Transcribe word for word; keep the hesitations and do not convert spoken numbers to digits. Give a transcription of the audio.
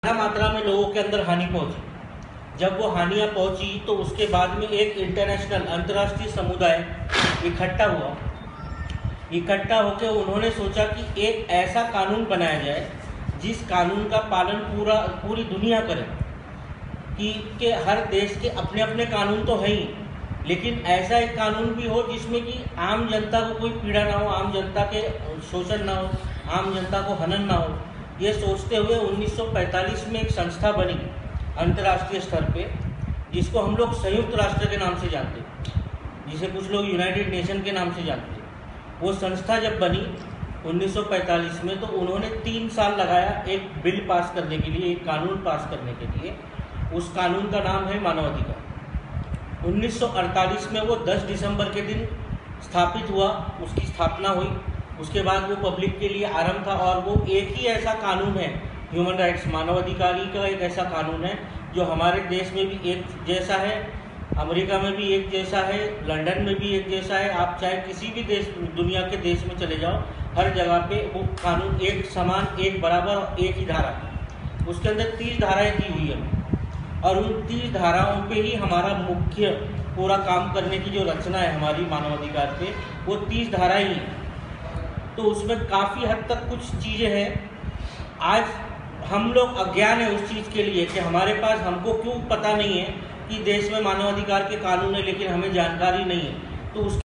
मात्रा में लोगों के अंदर हानि पहुंची। जब वो हानियां पहुंची तो उसके बाद में एक इंटरनेशनल अंतर्राष्ट्रीय समुदाय इकट्ठा हुआ। इकट्ठा होकर उन्होंने सोचा कि एक ऐसा कानून बनाया जाए जिस कानून का पालन पूरा पूरी दुनिया करे। कि के हर देश के अपने अपने कानून तो है ही, लेकिन ऐसा एक कानून भी हो जिसमें कि आम जनता को कोई पीड़ा ना हो, आम जनता के शोषण ना हो, आम जनता को हनन ना हो। ये सोचते हुए उन्नीस सौ पैंतालीस में एक संस्था बनी अंतर्राष्ट्रीय स्तर पे, जिसको हम लोग संयुक्त राष्ट्र के नाम से जानते हैं, जिसे कुछ लोग यूनाइटेड नेशन के नाम से जानते हैं। वो संस्था जब बनी उन्नीस सौ पैंतालीस में, तो उन्होंने तीन साल लगाया एक बिल पास करने के लिए, एक कानून पास करने के लिए। उस कानून का नाम है मानवाधिकार। उन्नीस सौ अड़तालीस में वो दस दिसंबर के दिन स्थापित हुआ, उसकी स्थापना हुई। उसके बाद वो पब्लिक के लिए आरंभ था, और वो एक ही ऐसा कानून है, ह्यूमन राइट्स मानवाधिकारी का एक ऐसा कानून है जो हमारे देश में भी एक जैसा है, अमेरिका में भी एक जैसा है, लंदन में भी एक जैसा है। आप चाहे किसी भी देश दुनिया के देश में चले जाओ, हर जगह पे वो कानून एक समान, एक बराबर, एक ही धारा है। उसके अंदर तीस धाराएं दी हुई है, और उन तीस धाराओं पे ही हमारा मुख्य पूरा काम करने की जो रचना है हमारी मानवाधिकार पे, वो तीस धाराएं ही। तो उसमें काफ़ी हद तक कुछ चीज़ें हैं। आज हम लोग अज्ञान है उस चीज़ के लिए कि हमारे पास, हमको क्यों पता नहीं है कि देश में मानवाधिकार के कानून है, लेकिन हमें जानकारी नहीं है। तो उस